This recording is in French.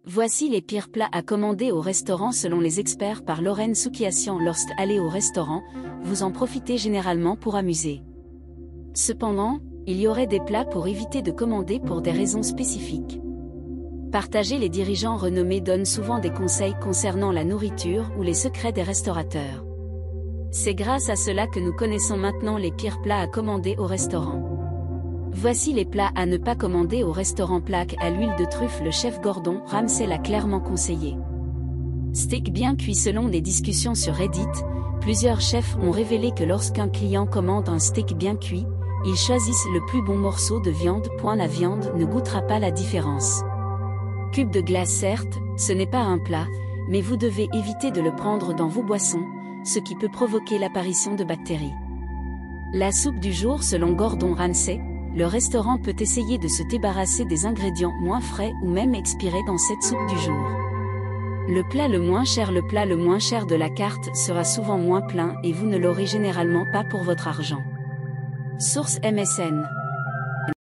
Voici les pires plats à commander au restaurant selon les experts par Lorraine Soukiassian. Lorsque allez au restaurant, vous en profitez généralement pour amuser. Cependant, il y aurait des plats pour éviter de commander pour des raisons spécifiques. Partager. Les dirigeants renommés donnent souvent des conseils concernant la nourriture ou les secrets des restaurateurs. C'est grâce à cela que nous connaissons maintenant les pires plats à commander au restaurant. Voici les plats à ne pas commander au restaurant. Plaque à l'huile de truffe. Le chef Gordon Ramsay l'a clairement conseillé. Steak bien cuit. Selon des discussions sur Reddit, plusieurs chefs ont révélé que lorsqu'un client commande un steak bien cuit, ils choisissent le plus bon morceau de viande. La viande ne goûtera pas la différence. Cube de glace. Certes, ce n'est pas un plat, mais vous devez éviter de le prendre dans vos boissons, ce qui peut provoquer l'apparition de bactéries. La soupe du jour. Selon Gordon Ramsay, le restaurant peut essayer de se débarrasser des ingrédients moins frais ou même expirés dans cette soupe du jour. Le plat le moins cher. Le plat le moins cher de la carte sera souvent moins plein et vous ne l'aurez généralement pas pour votre argent. Source MSN.